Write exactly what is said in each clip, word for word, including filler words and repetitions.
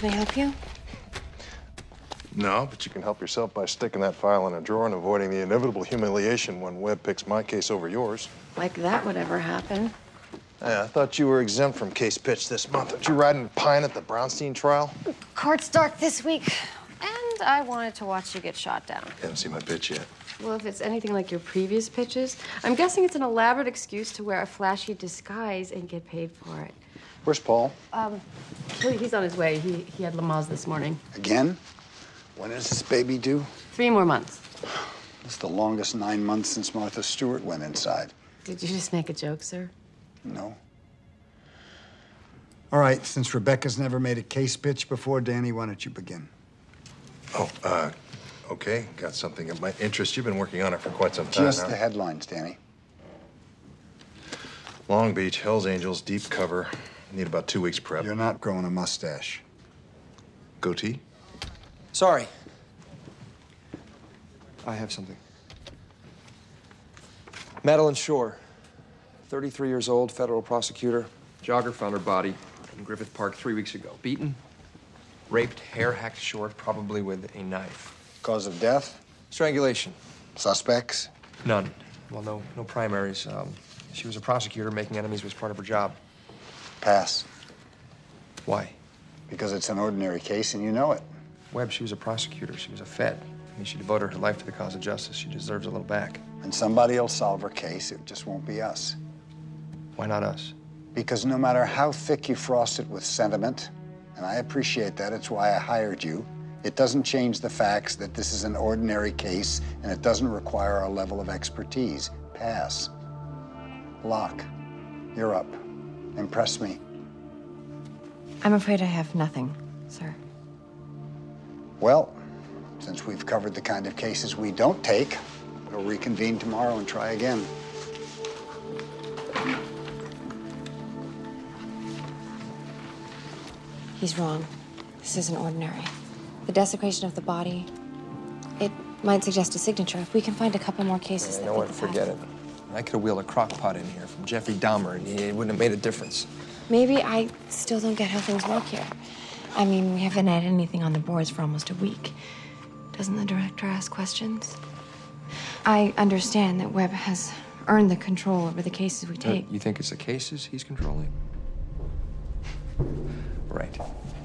Can I help you? No, but you can help yourself by sticking that file in a drawer and avoiding the inevitable humiliation when Webb picks my case over yours. Like that would ever happen. Yeah, I thought you were exempt from case pitch this month. Aren't you riding Pine at the Brownstein trial? Court's dark this week, and I wanted to watch you get shot down. You haven't seen my pitch yet. Well, if it's anything like your previous pitches, I'm guessing it's an elaborate excuse to wear a flashy disguise and get paid for it. Where's Paul? Um, he's on his way. He, he had Lamaze this morning. Again? When is this baby due? Three more months. It's the longest nine months since Martha Stewart went inside. Did you just make a joke, sir? No. All right, since Rebecca's never made a case pitch before, Danny, why don't you begin? Oh, uh, okay. Got something that might interest you. Been working on it for quite some time Just now. the headlines, Danny. Long Beach, Hells Angels, deep cover. Need about two weeks prep. You're not growing a mustache. Goatee? Sorry. I have something. Madeline Shore, thirty-three years old, federal prosecutor. Jogger found her body in Griffith Park three weeks ago. Beaten, raped, hair hacked short, probably with a knife. Cause of death? Strangulation. Suspects? None. Well, no, no primaries. Um, she was a prosecutor. Making enemies was part of her job. Pass. Why? Because it's an ordinary case and you know it. Webb, she was a prosecutor. She was a Fed. I mean, she devoted her life to the cause of justice. She deserves a little back. And somebody will solve her case. It just won't be us. Why not us? Because no matter how thick you frost it with sentiment, and I appreciate that, it's why I hired you, it doesn't change the facts that this is an ordinary case and it doesn't require our level of expertise. Pass. Locke, you're up. Impress me. I'm afraid I have nothing, sir. Well, since we've covered the kind of cases we don't take, we'll reconvene tomorrow and try again. He's wrong. This isn't ordinary. The desecration of the body, it might suggest a signature. If we can find a couple more cases You that know what? fit the Forget it. pattern. I could have wheeled a crock pot in here from Jeffrey Dahmer, and it wouldn't have made a difference. Maybe I still don't get how things work here. I mean, we haven't had anything on the boards for almost a week. Doesn't the director ask questions? I understand that Webb has earned the control over the cases we take. You think it's the cases he's controlling? Right.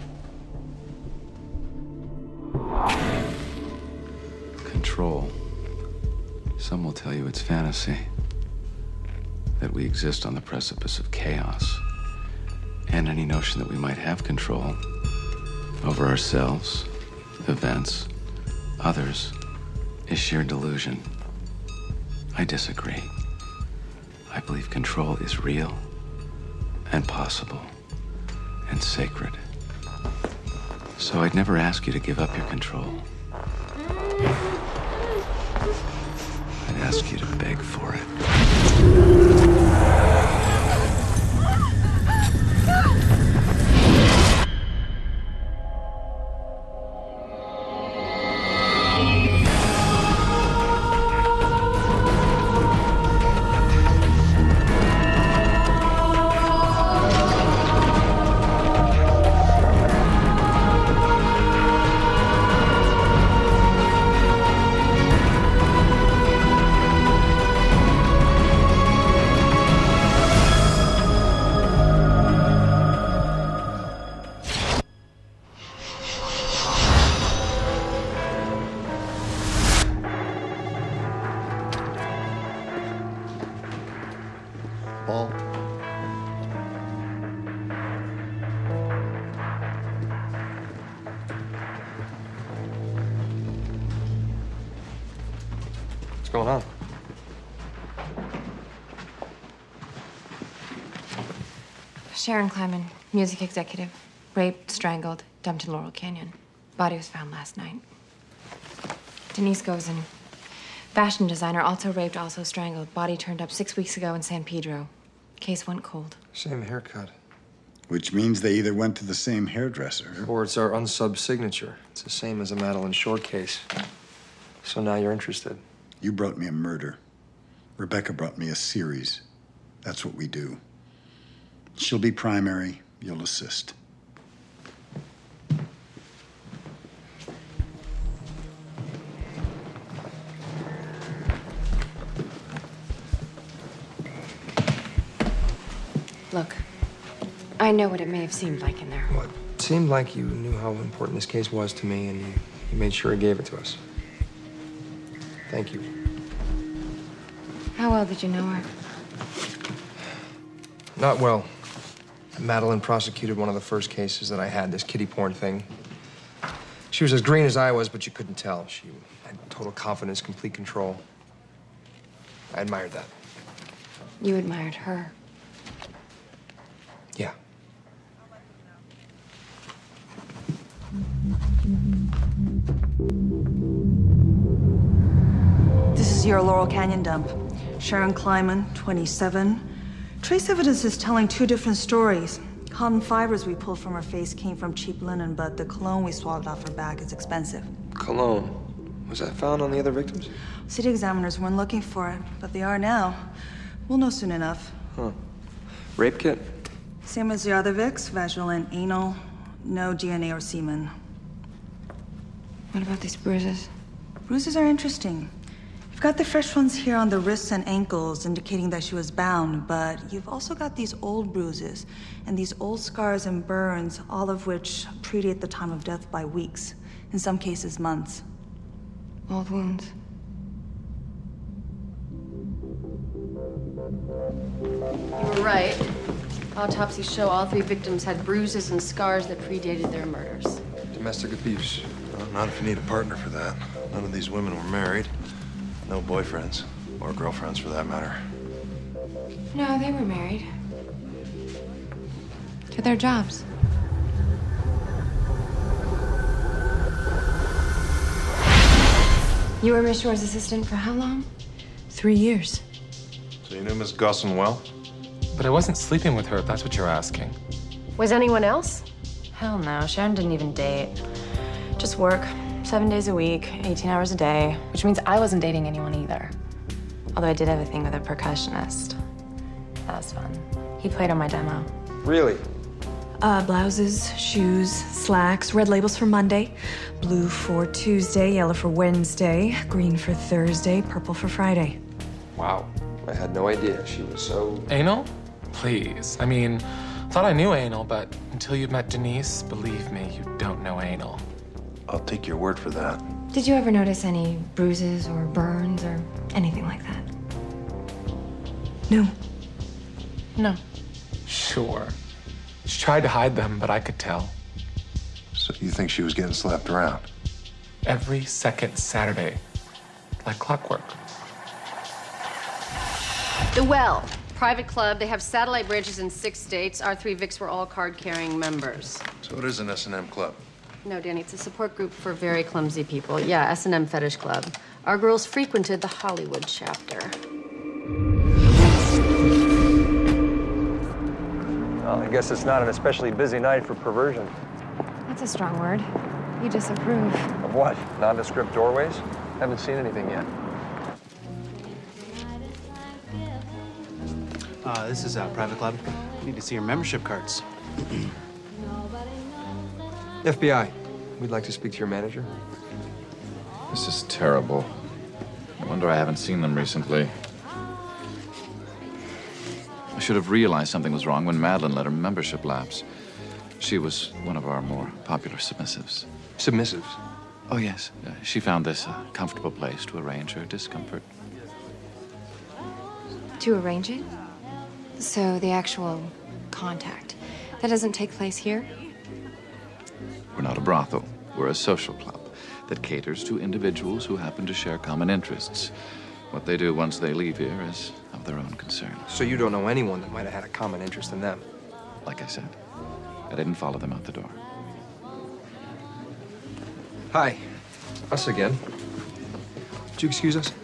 Control. Some will tell you it's fantasy. That we exist on the precipice of chaos. And any notion that we might have control over ourselves, events, others, is sheer delusion. I disagree. I believe control is real and possible and sacred. So I'd never ask you to give up your control. I'd ask you to beg for it. Paul? What's going on? Sharon Kleiman, music executive. Raped, strangled, dumped in Laurel Canyon. Body was found last night. Denise Gozen, fashion designer, also raped, also strangled. Body turned up six weeks ago in San Pedro. Case went cold. Same haircut. Which means they either went to the same hairdresser. Or it's our unsub signature. It's the same as a Madeline Shore case. So now you're interested. You brought me a murder. Rebecca brought me a series. That's what we do. She'll be primary, you'll assist. Look, I know what it may have seemed like in there. Well, it seemed like you knew how important this case was to me, and you, you made sure you gave it to us. Thank you. How well did you know her? Not well. Madeline prosecuted one of the first cases that I had, this kiddie porn thing. She was as green as I was, but you couldn't tell. She had total confidence, complete control. I admired that. You admired her. Yeah. This is your Laurel Canyon dump. Sharon Kleiman, twenty-seven. Trace evidence is telling two different stories. Cotton fibers we pulled from her face came from cheap linen, but the cologne we swabbed off her back is expensive. Cologne. Was that found on the other victims? City examiners weren't looking for it, but they are now. We'll know soon enough. Huh. Rape kit? Same as the other Vicks, vaginal and anal. No D N A or semen. What about these bruises? Bruises are interesting. You've got the fresh ones here on the wrists and ankles, indicating that she was bound, but you've also got these old bruises and these old scars and burns, all of which predate the time of death by weeks, in some cases months. Old wounds. You were right. Autopsies show all three victims had bruises and scars that predated their murders. Domestic abuse. Well, not if you need a partner for that. None of these women were married. No boyfriends. Or girlfriends, for that matter. No, they were married. To their jobs. You were Miss Shore's assistant for how long? Three years. So you knew Miss Gusson well? But I wasn't sleeping with her, if that's what you're asking. Was anyone else? Hell no, Sharon didn't even date. Just work, seven days a week, eighteen hours a day, which means I wasn't dating anyone either. Although I did have a thing with a percussionist. That was fun. He played on my demo. Really? Uh, blouses, shoes, slacks, red labels for Monday, blue for Tuesday, yellow for Wednesday, green for Thursday, purple for Friday. Wow. I had no idea she was so... Anal? Please. I mean, thought I knew anal, but until you met Denise, believe me, you don't know anal. I'll take your word for that. Did you ever notice any bruises or burns or anything like that? No. No. Sure. She tried to hide them, but I could tell. So you think she was getting slapped around? Every second Saturday. Like clockwork. The Well, private club. They have satellite branches in six states. Our three Vicks were all card-carrying members. So it is an S and M club. No, Danny, it's a support group for very clumsy people. Yeah, S and M Fetish Club. Our girls frequented the Hollywood chapter. Well, I guess it's not an especially busy night for perversion. That's a strong word. You disapprove. Of what? Nondescript doorways? Haven't seen anything yet. Uh, this is a private club. Need to see your membership cards. F B I, we'd like to speak to your manager. This is terrible. No wonder I haven't seen them recently. I should have realized something was wrong when Madeline let her membership lapse. She was one of our more popular submissives. Submissives? Oh, yes. Uh, she found this a comfortable place to arrange her discomfort. To arrange it? So the actual contact, that doesn't take place here? We're not a brothel. We're a social club that caters to individuals who happen to share common interests. What they do once they leave here is of their own concern. So you don't know anyone that might have had a common interest in them? Like I said, I didn't follow them out the door. Hi. Us again. Would you excuse us?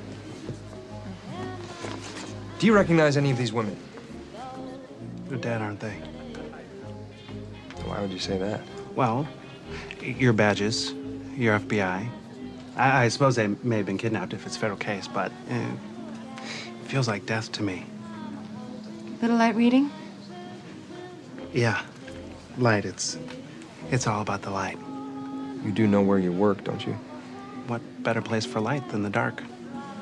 Do you recognize any of these women? They're dead, aren't they? Why would you say that? Well, your badges, your F B I. I, I suppose they may have been kidnapped if it's a federal case, but eh, it feels like death to me. Little light reading? Yeah, light. It's, it's all about the light. You do know where you work, don't you? What better place for light than the dark?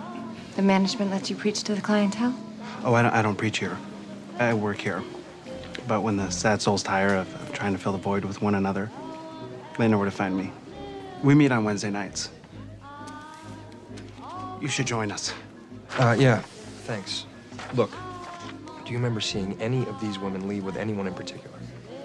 The management lets you preach to the clientele? Oh, I don't, I don't preach here. I work here. But when the sad souls tire of, of trying to fill the void with one another, they know where to find me. We meet on Wednesday nights. You should join us. Uh, yeah, thanks. Look, do you remember seeing any of these women leave with anyone in particular?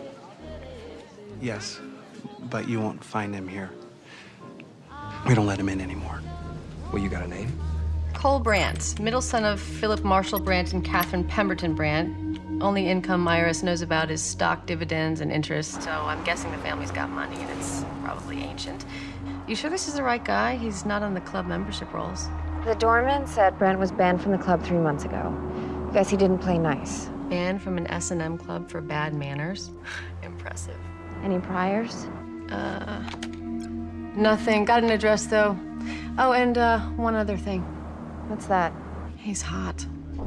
Yes, but you won't find him here. We don't let him in anymore. Well, you got a name? Cole Brandt, middle son of Philip Marshall Brandt and Catherine Pemberton Brandt. Only income I R S knows about is stock dividends and interest, so I'm guessing the family's got money and it's probably ancient. You sure this is the right guy? He's not on the club membership rolls. The doorman said Brent was banned from the club three months ago. Guess he didn't play nice. Banned from an S and M club for bad manners? Impressive. Any priors? Uh, nothing. Got an address, though. Oh, and uh, one other thing. What's that? He's hot.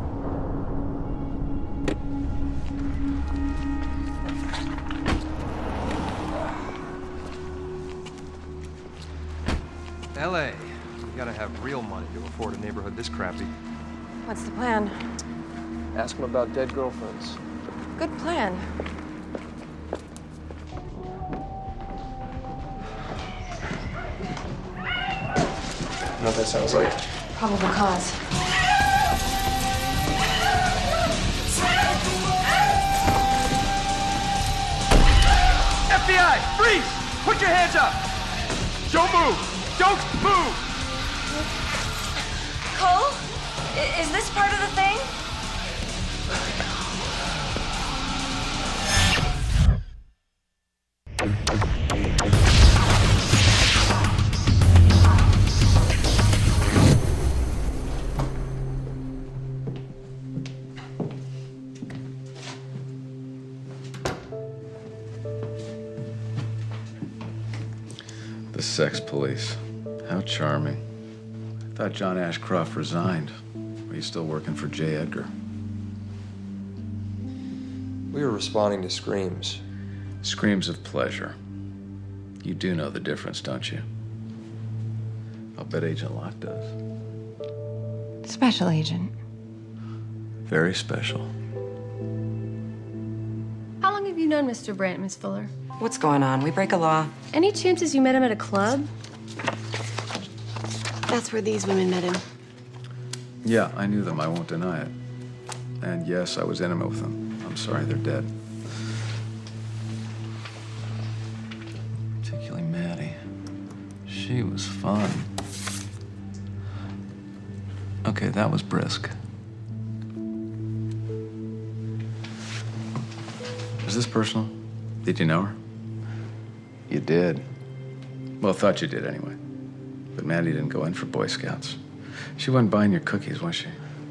L A. You gotta have real money to afford a neighborhood this crappy. What's the plan? Ask him about dead girlfriends. Good plan. You know what that sounds like? Probable cause. F B I, freeze! Put your hands up! Don't move! Don't move! Cole? I- is this part of the thing? The sex police. How charming. I thought John Ashcroft resigned. Are you still working for J. Edgar? We were responding to screams. Screams of pleasure. You do know the difference, don't you? I'll bet Agent Locke does. Special agent. Very special. How long have you known Mister Brandt, Miss Fuller? What's going on? We break a law. Any chances you met him at a club? That's where these women met him. Yeah, I knew them. I won't deny it. And yes, I was intimate with them. I'm sorry they're dead. Particularly Maddie. She was fun. Okay, that was brisk. Is this personal? Did you know her? You did. Well, thought you did anyway. But Maddie didn't go in for Boy Scouts. She wasn't buying your cookies, was she?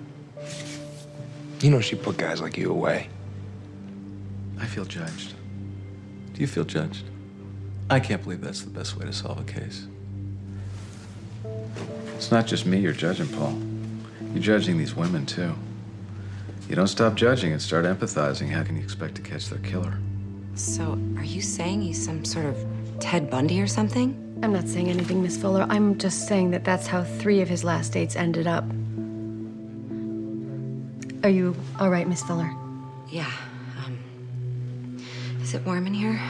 You know she put guys like you away. I feel judged. Do you feel judged? I can't believe that's the best way to solve a case. It's not just me you're judging, Paul. You're judging these women, too. You don't stop judging and start empathizing, how can you expect to catch their killer? So, are you saying he's some sort of Ted Bundy or something? I'm not saying anything, Miss Fuller. I'm just saying that that's how three of his last dates ended up. Are you all right, Miss Fuller? Yeah. Um, is it warm in here?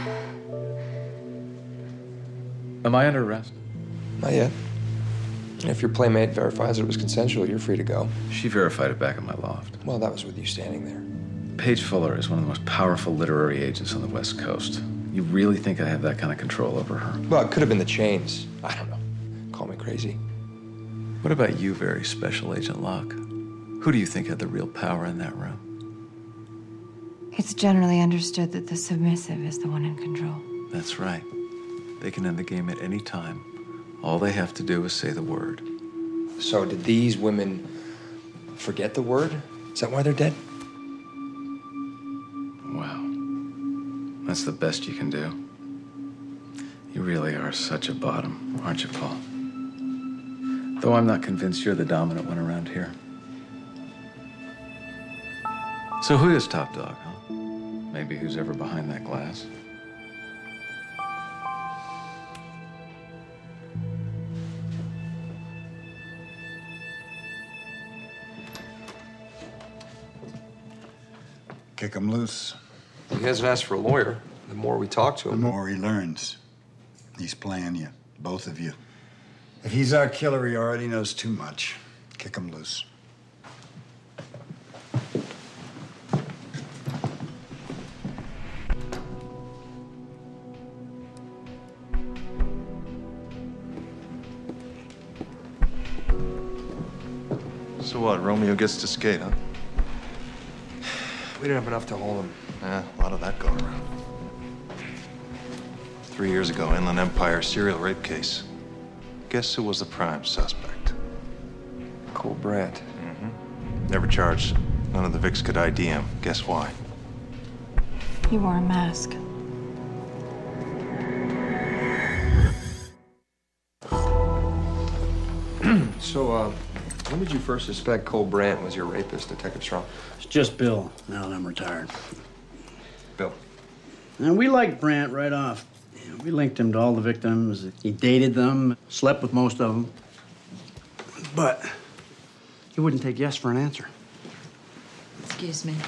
Am I under arrest? Not yet. If your playmate verifies it was consensual, you're free to go. She verified it back in my loft. Well, that was with you standing there. Paige Fuller is one of the most powerful literary agents on the West Coast. You really think I have that kind of control over her? Well, it could have been the chains. I don't know. Call me crazy. What about you, very special Agent Locke? Who do you think had the real power in that room? It's generally understood that the submissive is the one in control. That's right. They can end the game at any time. All they have to do is say the word. So did these women forget the word? Is that why they're dead? Wow. That's the best you can do. You really are such a bottom, aren't you, Paul? Though I'm not convinced you're the dominant one around here. So who is top dog, huh? Maybe who's ever behind that glass? Kick 'em loose. He hasn't asked for a lawyer. The more we talk to him, the more he learns. He's playing you, both of you. If he's our killer, he already knows too much. Kick him loose. So what, Romeo gets to skate, huh? we didn't have enough to hold him. Yeah, a lot of that going around. Three years ago, Inland Empire serial rape case. Guess who was the prime suspect? Cole Brandt. Mm-hmm. Never charged. None of the Vics could I D him. Guess why? He wore a mask. So, uh, when did you first suspect Cole Brandt was your rapist, Detective Strong? It's just Bill, now that I'm retired. Bill. And we liked Brandt right off. You know, we linked him to all the victims. He dated them, slept with most of them. But he wouldn't take yes for an answer. Excuse me.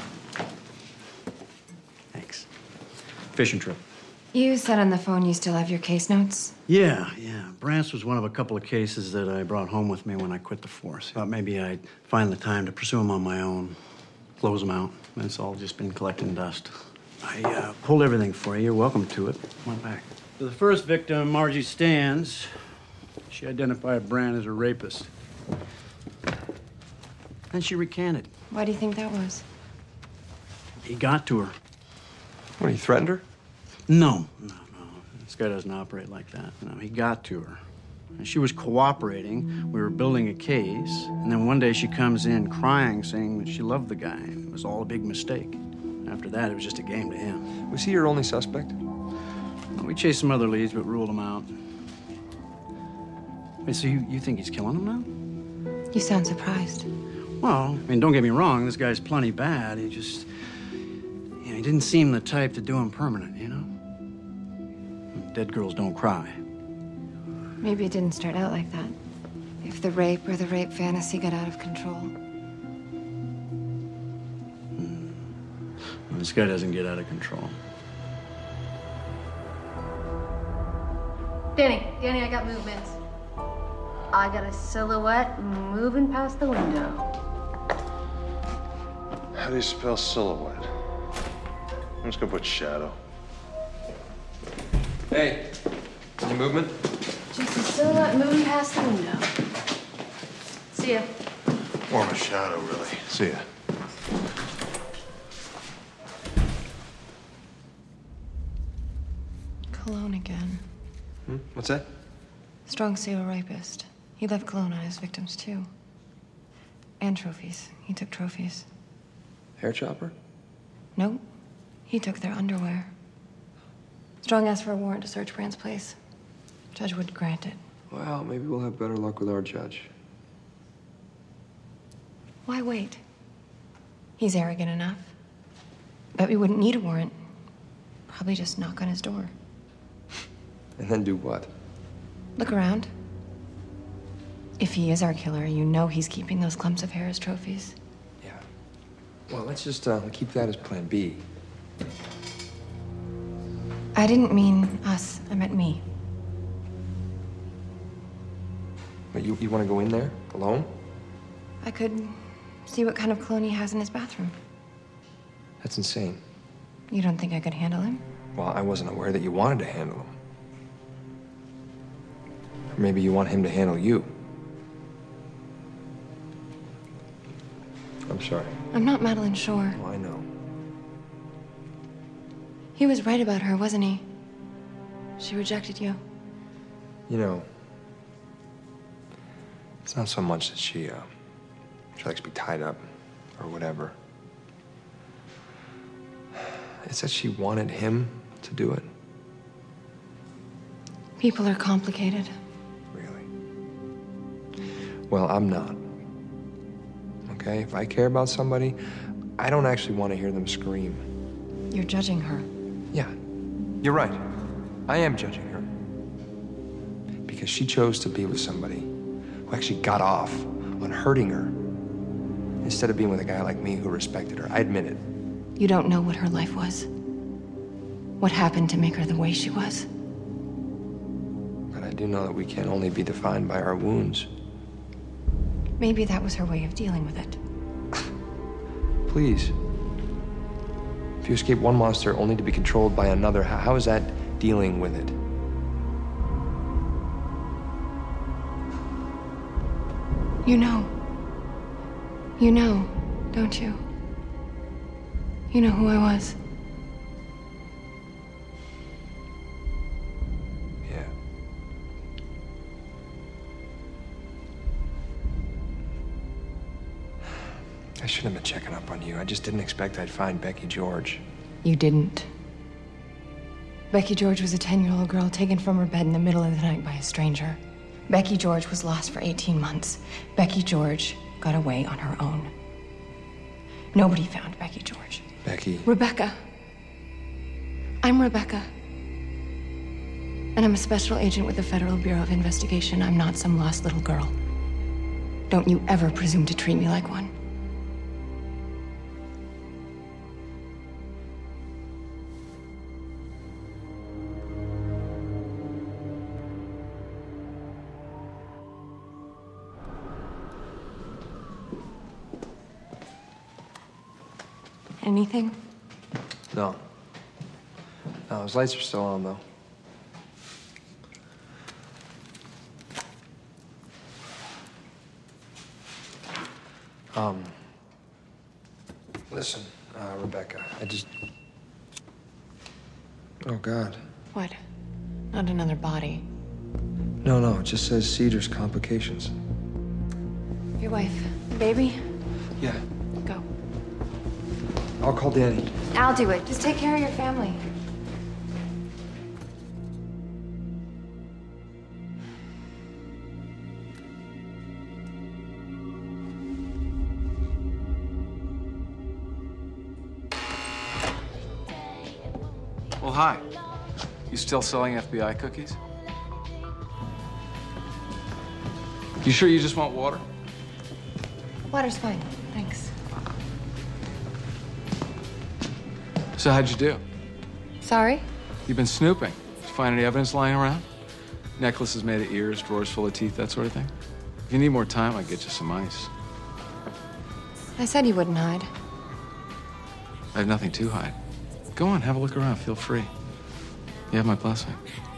Thanks. Fishing trip. You said on the phone you still have your case notes? Yeah, yeah. Brandt's was one of a couple of cases that I brought home with me when I quit the force. Thought maybe I'd find the time to pursue them on my own, close them out. It's all just been collecting dust. I uh, pulled everything for you. You're welcome to it. Went back. For the first victim, Margie Stans, she identified Brandt as a rapist. Then she recanted. Why do you think that was? He got to her. What, he threatened her? No, no, no. This guy doesn't operate like that. No, he got to her. And she was cooperating. We were building a case. And then one day she comes in crying, saying that she loved the guy. It was all a big mistake. After that, it was just a game to him. Was he your only suspect? Well, we chased some other leads, but ruled them out. Wait, so you, you think he's killing them now? You sound surprised. Well, I mean, don't get me wrong. This guy's plenty bad. He just... You know, he didn't seem the type to do him permanent, you know? Dead girls don't cry. Maybe it didn't start out like that. If the rape or the rape fantasy got out of control. Hmm. Well, this guy doesn't get out of control. Danny, Danny, I got movement. I got a silhouette moving past the window. How do you spell silhouette? I'm just gonna put shadow. Hey, any movement? Just a silhouette moving past the window. See ya. More of a shadow, really. See ya. Cologne again. Hmm? What's that? Strong serial rapist. He left cologne on his victims, too. And trophies. He took trophies. Hair chopper? Nope. He took their underwear. Strong asked for a warrant to search Brandt's place. Judge wouldn't grant it. Well, maybe we'll have better luck with our judge. Why wait? He's arrogant enough. Bet we wouldn't need a warrant. Probably just knock on his door. And then do what? Look around. If he is our killer, you know he's keeping those clumps of hair as trophies. Yeah. Well, let's just uh, keep that as plan B. I didn't mean us. I meant me. But you, you want to go in there alone? I could see what kind of cologne he has in his bathroom. That's insane. You don't think I could handle him? Well, I wasn't aware that you wanted to handle him. Or maybe you want him to handle you. I'm sorry. I'm not Madeline Shore. Oh, I know. He was right about her, wasn't he? She rejected you. You know, it's not so much that she, uh, she likes to be tied up or whatever. It's that she wanted him to do it. People are complicated. Really? Well, I'm not. Okay? If I care about somebody, I don't actually want to hear them scream. You're judging her. Yeah, you're right. I am judging her. Because she chose to be with somebody who actually got off on hurting her instead of being with a guy like me who respected her. I admit it. You don't know what her life was. What happened to make her the way she was? But I do know that we can't only be defined by our wounds. Maybe that was her way of dealing with it. Please. If you escape one monster only to be controlled by another, how, how is that dealing with it? You know. You know, don't you? You know who I was. Yeah. I shouldn't have been checking up on you. I just didn't expect I'd find Becky George. You didn't. Becky George was a ten-year-old girl taken from her bed in the middle of the night by a stranger. Becky George was lost for eighteen months. Becky George got away on her own. Nobody found Becky George. Becky. Rebecca. I'm Rebecca. And I'm a special agent with the Federal Bureau of Investigation. I'm not some lost little girl. Don't you ever presume to treat me like one. Anything? No. No, his lights are still on, though. Um, listen, uh, Rebecca, I just... Oh, God. What? Not another body. No, no, it just says Cedars complications. Your wife. Baby? Yeah. Go. I'll call Danny. I'll do it. Just take care of your family. Well, hi. You still selling F B I cookies? You sure you just want water? Water's fine. Thanks. So how'd you do? Sorry? You've been snooping. Did you find any evidence lying around? Necklaces made of ears, drawers full of teeth, that sort of thing? If you need more time, I'll get you some ice. I said you wouldn't hide. I have nothing to hide. Go on, have a look around. Feel free. You have my blessing.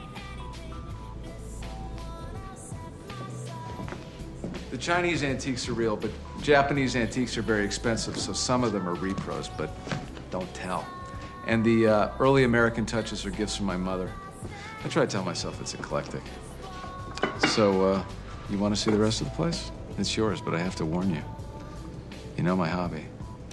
The Chinese antiques are real, but Japanese antiques are very expensive, so some of them are repros, but don't tell. And the uh, early American touches are gifts from my mother. I try to tell myself it's eclectic. So, uh, you want to see the rest of the place? It's yours, but I have to warn you. You know my hobby.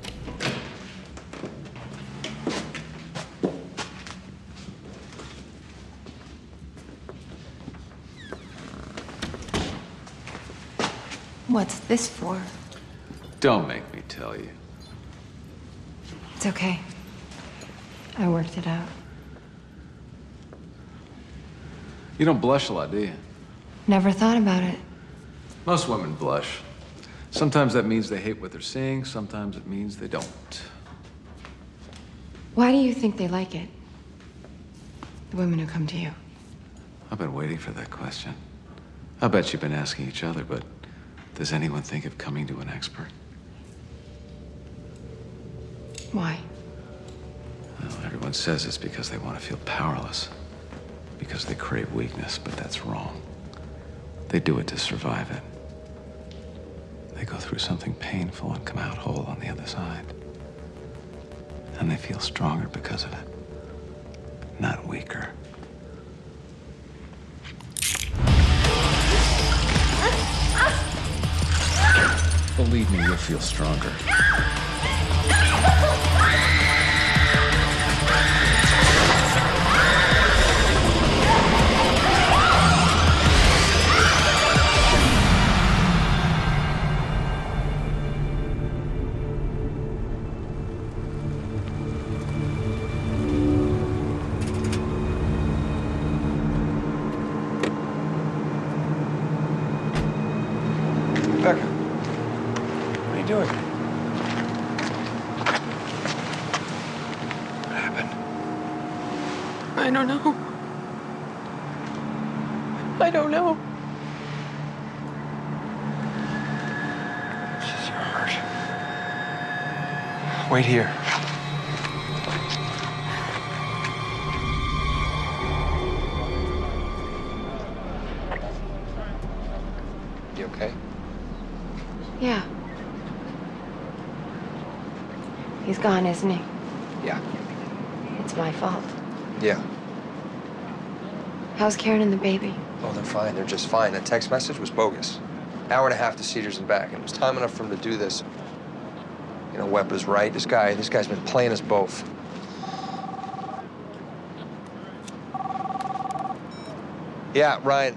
What's this for? Don't make me tell you. It's okay. I worked it out. You don't blush a lot, do you? Never thought about it. Most women blush. Sometimes that means they hate what they're seeing, sometimes it means they don't. Why do you think they like it? The women who come to you. I've been waiting for that question. I bet you've been asking each other, but does anyone think of coming to an expert? Why? Well, everyone says it's because they want to feel powerless. Because they crave weakness, but that's wrong. They do it to survive it. They go through something painful and come out whole on the other side. And they feel stronger because of it, not weaker. Believe me, you'll feel stronger. Becca, what are you doing? I don't know. I don't know. Jeez, you're hurt. Wait here. You okay? Yeah. He's gone, isn't he? Yeah. It's my fault. Yeah. How's Karen and the baby? Oh, they're fine. They're just fine. That text message was bogus. Hour and a half to Cedars and back, and it was time enough for him to do this. You know, Webb was right. This guy, this guy's been playing us both. Yeah, Ryan.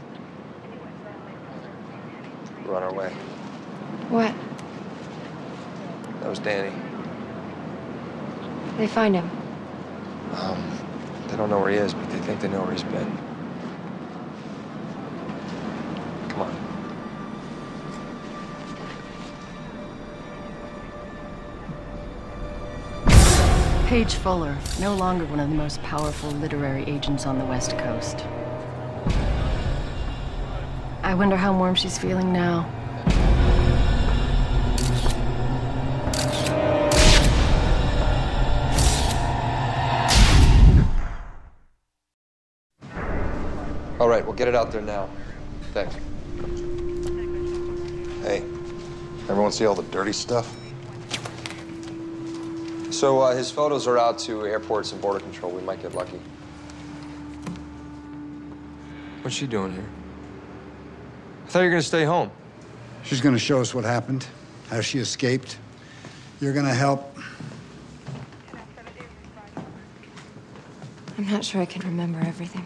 We're on our way. What? That was Danny. They find him. Um, they don't know where he is, but they think they know where he's been. Come on. Paige Fuller, no longer one of the most powerful literary agents on the West Coast. I wonder how warm she's feeling now. All right, we'll get it out there now. Thanks. Hey, everyone see all the dirty stuff? So uh, his photos are out to airports and border control. We might get lucky. What's she doing here? I thought you were gonna stay home. She's gonna show us what happened, how she escaped. You're gonna help. I'm not sure I can remember everything.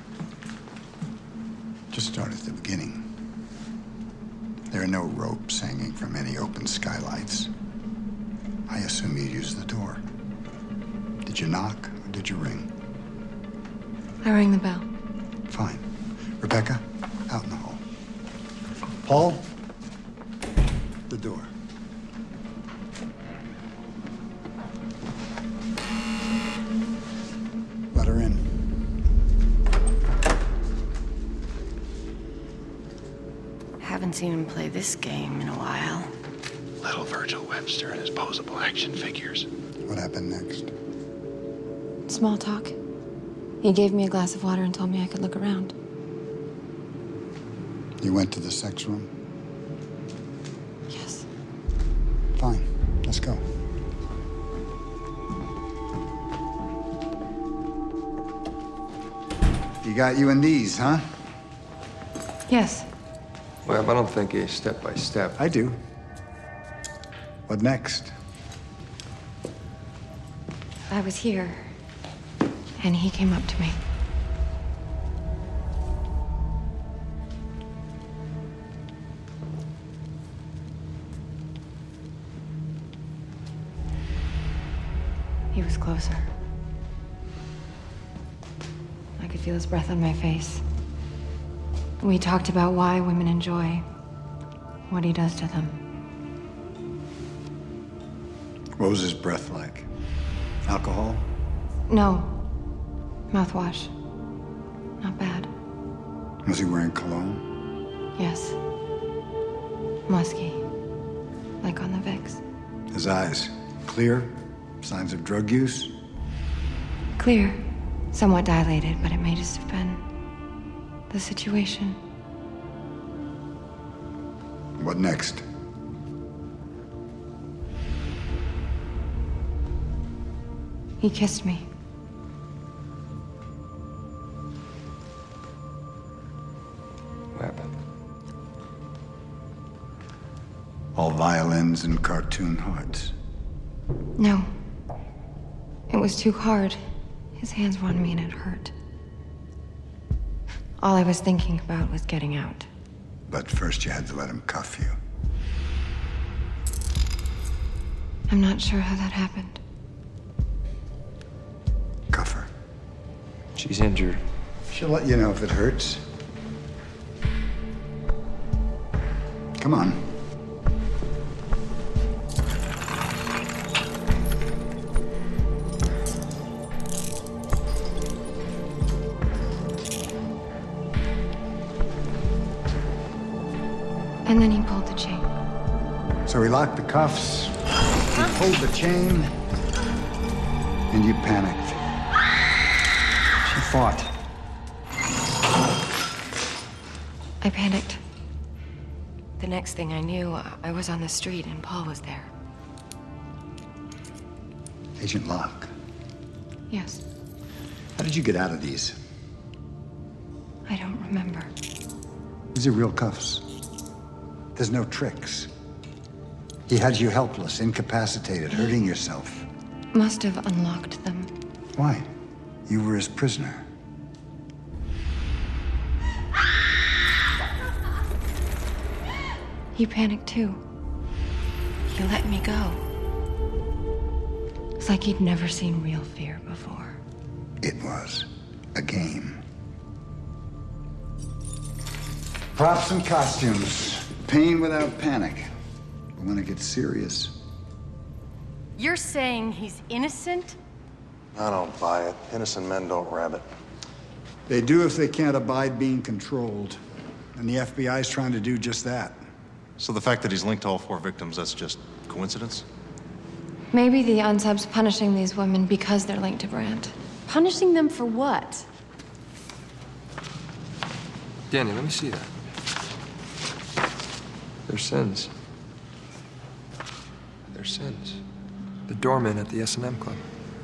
Just start at the beginning. There are no ropes hanging from any open skylights. I assume you used the door. Did you knock or did you ring? I rang the bell. Fine. Rebecca, out in the hall. Paul, the door. Let her in. Haven't seen him play this game in a while. Little Virgil Webster and his posable action figures. What happened next? Small talk. He gave me a glass of water and told me I could look around. You went to the sex room? Yes. Fine. Let's go. You got you in these, huh? Yes. Well, I don't think a step by step. I do. What next? I was here, and he came up to me. He was closer. I could feel his breath on my face. We talked about why women enjoy what he does to them. What was his breath like? Alcohol? No. Mouthwash. Not bad. Was he wearing cologne? Yes. Musky. Like on the Vicks. His eyes? Clear? Signs of drug use? Clear. Somewhat dilated, but it may just have been the situation. What next? He kissed me. What happened? All violins and cartoon hearts. No. It was too hard. His hands were on me and it hurt. All I was thinking about was getting out. But first you had to let him cuff you. I'm not sure how that happened. Cuff her. She's injured. She'll let you know if it hurts. Come on. And then he pulled the chain. So he locked the cuffs, he pulled the chain, and you panicked. She fought. I panicked. The next thing I knew, I was on the street and Paul was there. Agent Locke, Yes, how did you get out of these? I don't remember. These are real cuffs. There's no tricks. He had you helpless, incapacitated, hurting yourself. Must have unlocked them. Why? You were his prisoner. He panicked too. He let me go. It's like he'd never seen real fear before. It was a game. Props and costumes. Pain without panic. But when it gets serious, You're saying he's innocent? I don't buy it. Innocent men don't rabbit. they do if they can't abide being controlled. And the F B I's trying to do just that. So the fact that he's linked to all four victims, that's just coincidence? Maybe the unsub's punishing these women because they're linked to Brandt. Punishing them for what? Danny, let me see that. Their sins. Their sins. The doorman at the S and M Club.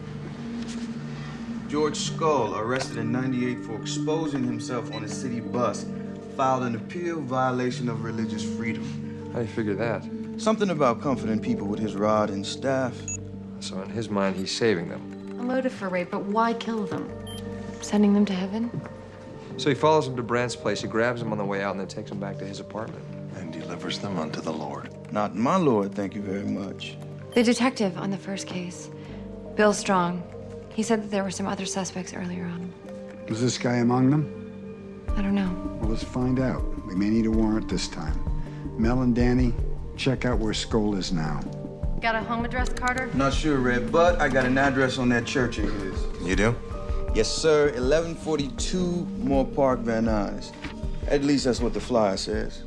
George Skull, arrested in ninety-eight for exposing himself on a city bus, filed an appeal violation of religious freedom. How do you figure that? Something about comforting people with his rod and staff. So in his mind, he's saving them. A motive for rape, but why kill them? Sending them to heaven? So he follows them to Brandt's place, he grabs them on the way out, and then takes them back to his apartment. And delivers them unto the Lord. Not my lord, thank you very much. The detective on the first case, Bill Strong, he said that there were some other suspects earlier on. Was this guy among them? I don't know. Well, let's find out. We may need a warrant this time. Mel and Danny, check out where Skoll is now. Got a home address, Carter? Not sure, Red, but I got an address on that church of his. You do? Yes, sir. eleven forty-two Moore Park, Van Nuys. At least that's what the flyer says.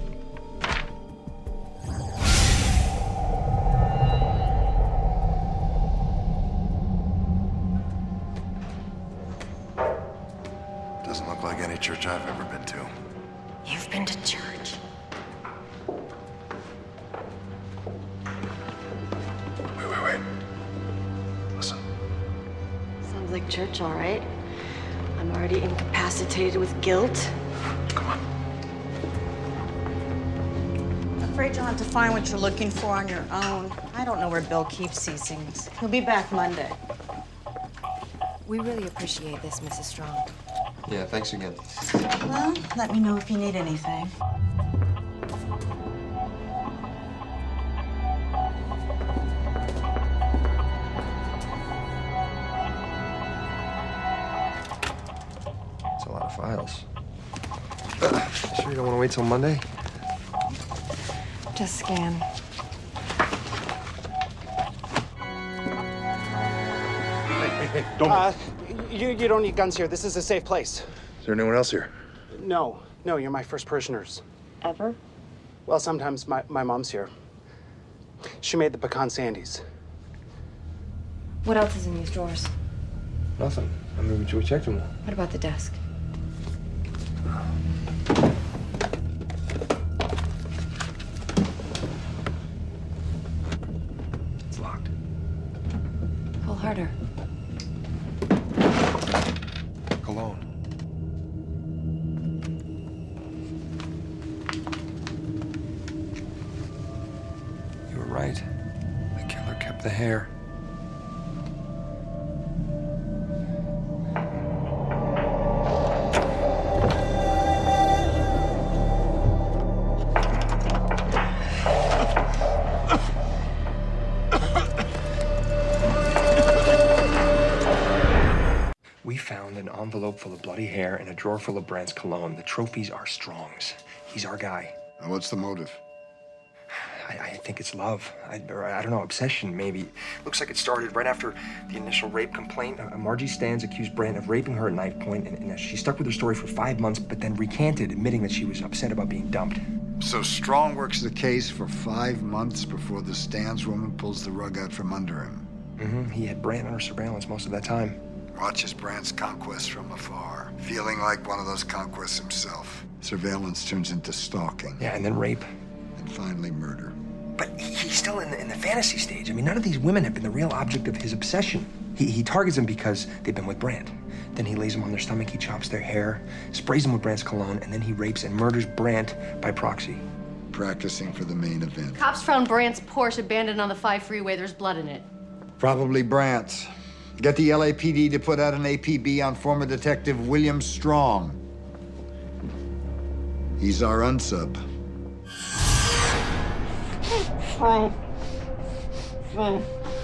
Doesn't look like any church I've ever been to. You've been to church. Wait, wait, wait. Listen. Sounds like church, all right. I'm already incapacitated with guilt. Come on. Afraid you'll have to find what you're looking for on your own. I don't know where Bill keeps these things. He'll be back Monday. We really appreciate this, Missus Strong. Yeah, thanks again. Well, let me know if you need anything. It's a lot of files. Uh, sure you don't want to wait till Monday? Just scan. Hey, hey, hey, don't Uh, you, you don't need guns here. This is a safe place. Is there anyone else here? No, no, you're my first parishioners. Ever? Well, sometimes my, my mom's here. She made the pecan sandies. What else is in these drawers? Nothing. I mean, we checked them all. What about the desk? It's locked. Pull harder. Cologne. You were right. The killer kept the hair. We found an envelope full of bloody hair and a drawer full of Brandt's cologne. The trophies are Strong's. He's our guy. And what's the motive? I, I think it's love. I, or I don't know, obsession, maybe. Looks like it started right after the initial rape complaint. Uh, Margie Stans accused Brandt of raping her at knife point, and, and she stuck with her story for five months, but then recanted, admitting that she was upset about being dumped. So Strong works the case for five months before the Stans woman pulls the rug out from under him. Mm-hmm. He had Brandt under surveillance most of that time. Watches Brandt's conquest from afar, feeling like one of those conquests himself. Surveillance turns into stalking. Yeah, and then rape. And finally murder. But he's still in the, in the fantasy stage. I mean, none of these women have been the real object of his obsession. He, he targets them because they've been with Brandt. Then he lays them on their stomach, he chops their hair, sprays them with Brandt's cologne, and then he rapes and murders Brandt by proxy. Practicing for the main event. Cops found Brandt's Porsche abandoned on the five freeway. There's blood in it. Probably Brandt's. Get the L A P D to put out an A P B on former Detective William Strong. He's our unsub. Strong. Strong.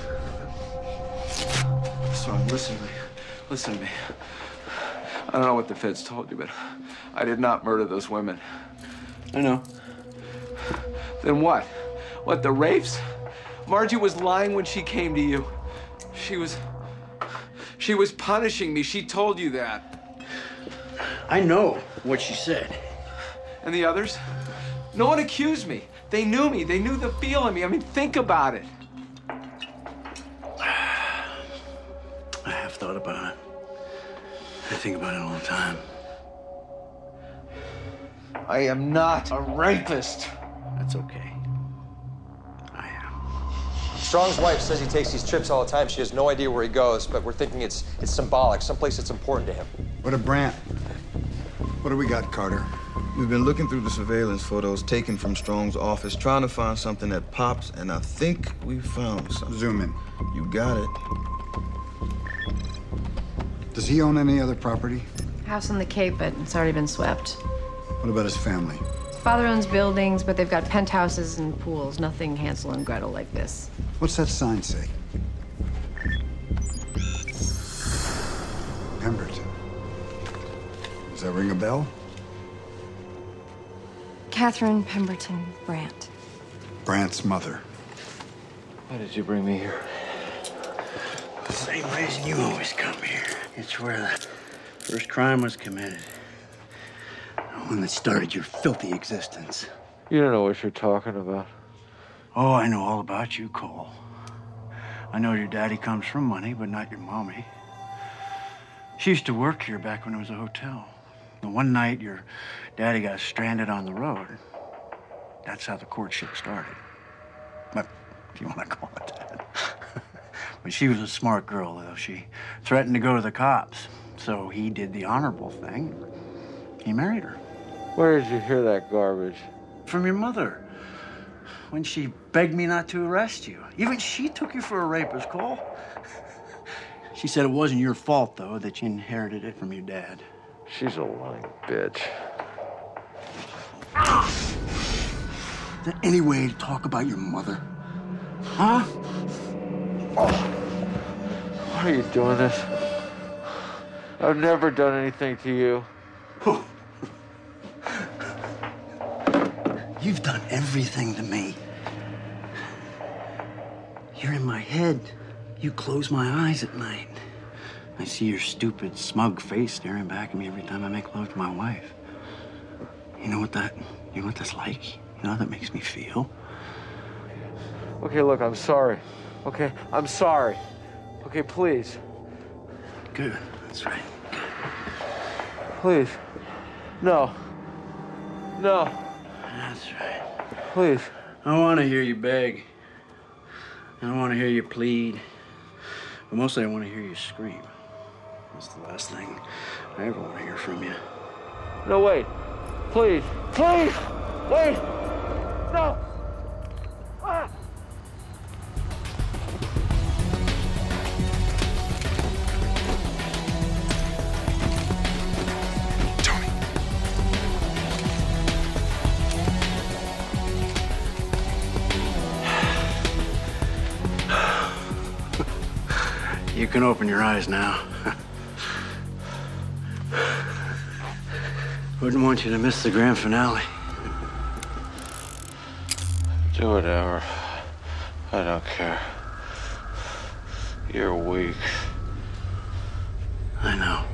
Strong, listen to me. Listen to me. I don't know what the feds told you, but I did not murder those women. I know. Then what? What, the rapes? Margie was lying when she came to you. She was... She was punishing me. She told you that. I know what she said. And the others? No one accused me. They knew me. They knew the feel of me. I mean, think about it. I have thought about it. I think about it all the time. I am not a rapist. That's okay. Strong's wife says he takes these trips all the time. She has no idea where he goes, but we're thinking it's it's symbolic, someplace that's important to him. What of Brandt? What do we got, Carter? We've been looking through the surveillance photos taken from Strong's office, trying to find something that pops, and I think we found something. Zoom in. You got it. Does he own any other property? House on the Cape, but it's already been swept. What about his family? His father owns buildings, but they've got penthouses and pools. Nothing Hansel and Gretel like this. What's that sign say? Pemberton. Does that ring a bell? Catherine Pemberton Brandt. Brandt's mother. Why did you bring me here? The same reason you always come here. It's where the first crime was committed. The one that started your filthy existence. You don't know what you're talking about. Oh, I know all about you, Cole. I know your daddy comes from money, but not your mommy. She used to work here back when it was a hotel. And one night, your daddy got stranded on the road. That's how the courtship started. But if you want to call it that. But she was a smart girl, though. She threatened to go to the cops. So he did the honorable thing. He married her. Where did you hear that garbage? From your mother. When she begged me not to arrest you. Even she took you for a rapist, Cole. She said it wasn't your fault, though, that you inherited it from your dad. She's a lying bitch. Is there any way to talk about your mother? Huh? Oh. Why are you doing this? I've never done anything to you. You've done everything to me. You're in my head. You close my eyes at night. I see your stupid, smug face staring back at me every time I make love to my wife. You know what that, you know what that's like? You know how that makes me feel? Okay, look, I'm sorry. Okay, I'm sorry. Okay, please. Good, that's right. Please. No. No. That's right. Please. I want to hear you beg. I want to hear you plead. But mostly I want to hear you scream. That's the last thing I ever want to hear from you. No, wait. Please. Please! Wait! No! Ah! You can open your eyes now. Wouldn't want you to miss the grand finale. Do whatever. I don't care. You're weak. I know.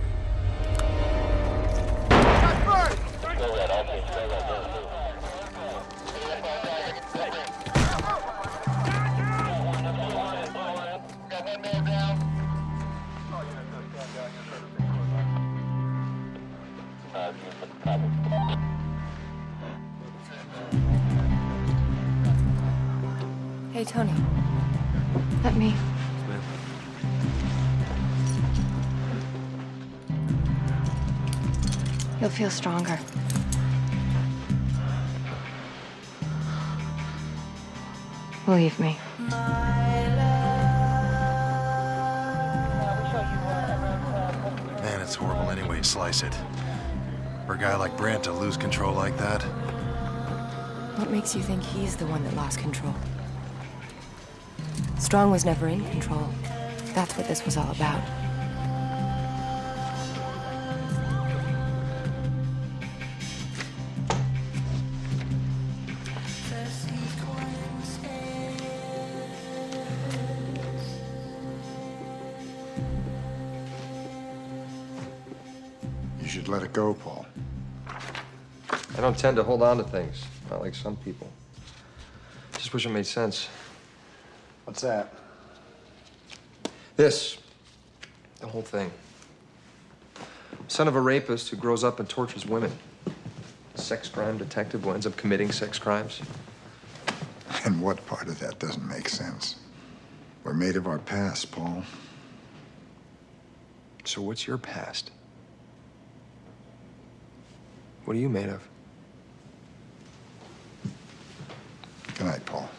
Hey, Tony. Let me. You'll feel stronger. Believe me. Man, it's horrible any way you slice it. For a guy like Brandt to lose control like that. What makes you think he's the one that lost control? Strong was never in control. That's what this was all about. You should let it go, Paul. I don't tend to hold on to things, not like some people. Just wish it made sense. What's that? This. The whole thing. Son of a rapist who grows up and tortures women. Sex crime detective who ends up committing sex crimes. And what part of that doesn't make sense? We're made of our past, Paul. So what's your past? What are you made of? Good night, Paul.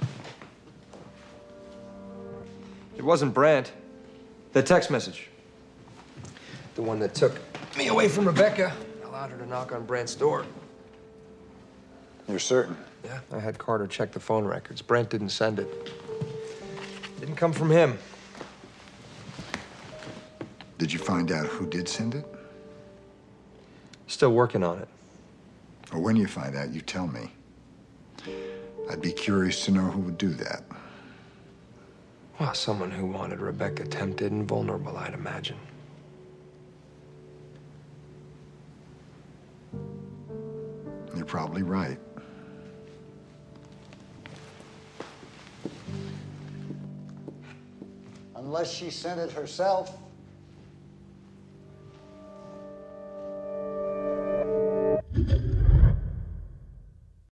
It wasn't Brandt. The text message. The one that took me away from Rebecca, allowed her to knock on Brandt's door. You're certain? Yeah, I had Carter check the phone records. Brandt didn't send it. Didn't come from him. Did you find out who did send it? Still working on it. Or when you find out, you tell me. I'd be curious to know who would do that. Well, someone who wanted Rebecca tempted and vulnerable, I'd imagine. You're probably right. Unless she sent it herself.